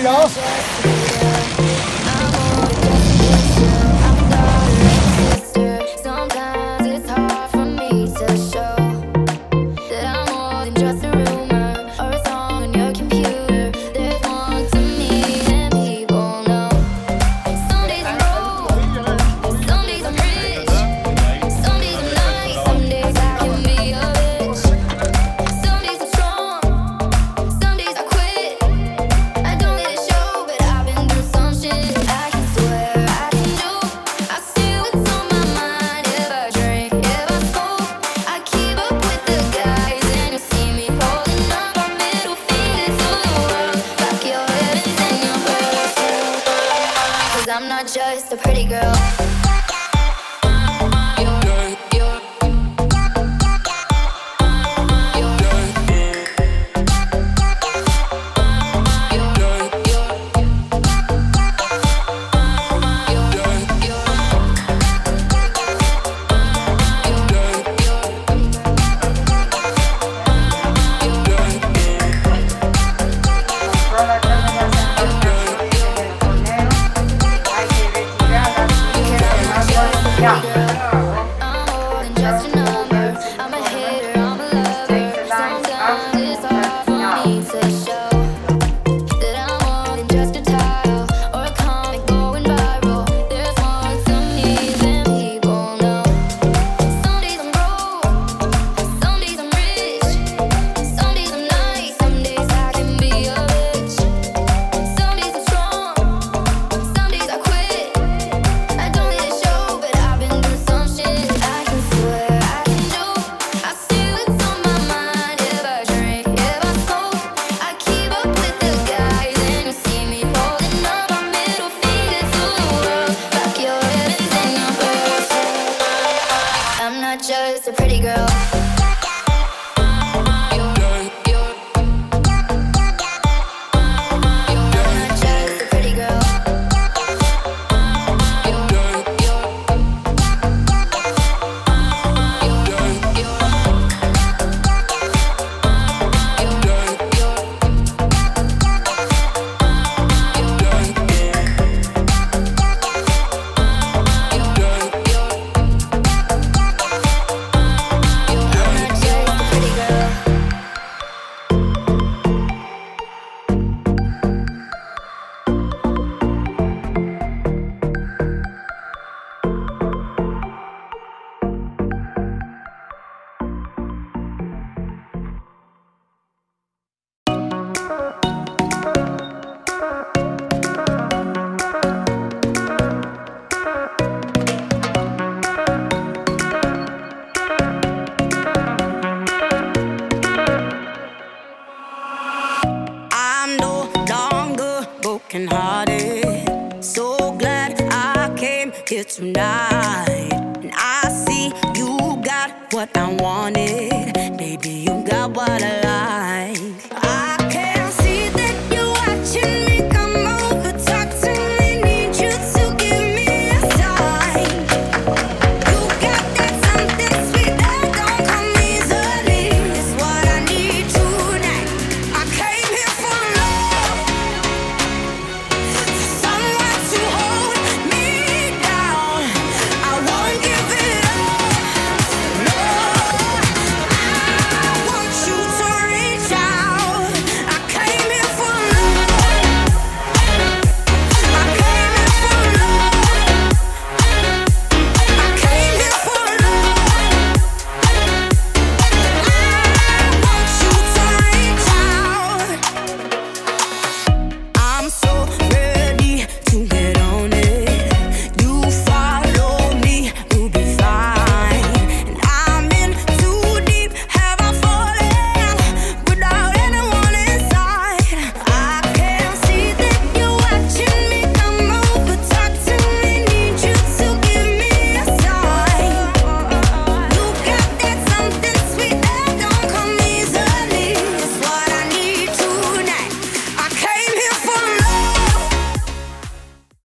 y'all. Sometimes it's hard for me to show that I'm more than just a rumor or a song on your computer. There's more to me than people know. Some days I'm broke, some days I'm rich, some days I'm nice, some days I can be a bitch. Some days I'm strong, some days I quit. I don't let it show, but I've been through some shit. I can swear I can do. I see what's on my mind if I drink, if I smoke. I keep up with the guys, and you'll see me holding up our middle finger to the world. Back your heavens and your birds. 'Cause I'm not just a pretty girl. I'm more than just a number. I'm a hater, I'm a lover. Sometimes it's hard for me to show that I'm more than just a title or a comic going viral. There's more to me than people know. Some days I'm broke, some days I'm rich, some days I'm nice, some days I can be a bitch. Some days I'm strong, some days I quit. I don't let it show, but I've been through some shit. I can swear I can do. I see what's on my mind if I drink, if I smoke. I keep up with the guys, and you see me holding up our middle finger to the world. Back your heavens and your birds. I'm not just a pretty girl. I'm no longer broken-hearted. So glad I came here tonight. And I see you got what I wanted. Baby, you got what I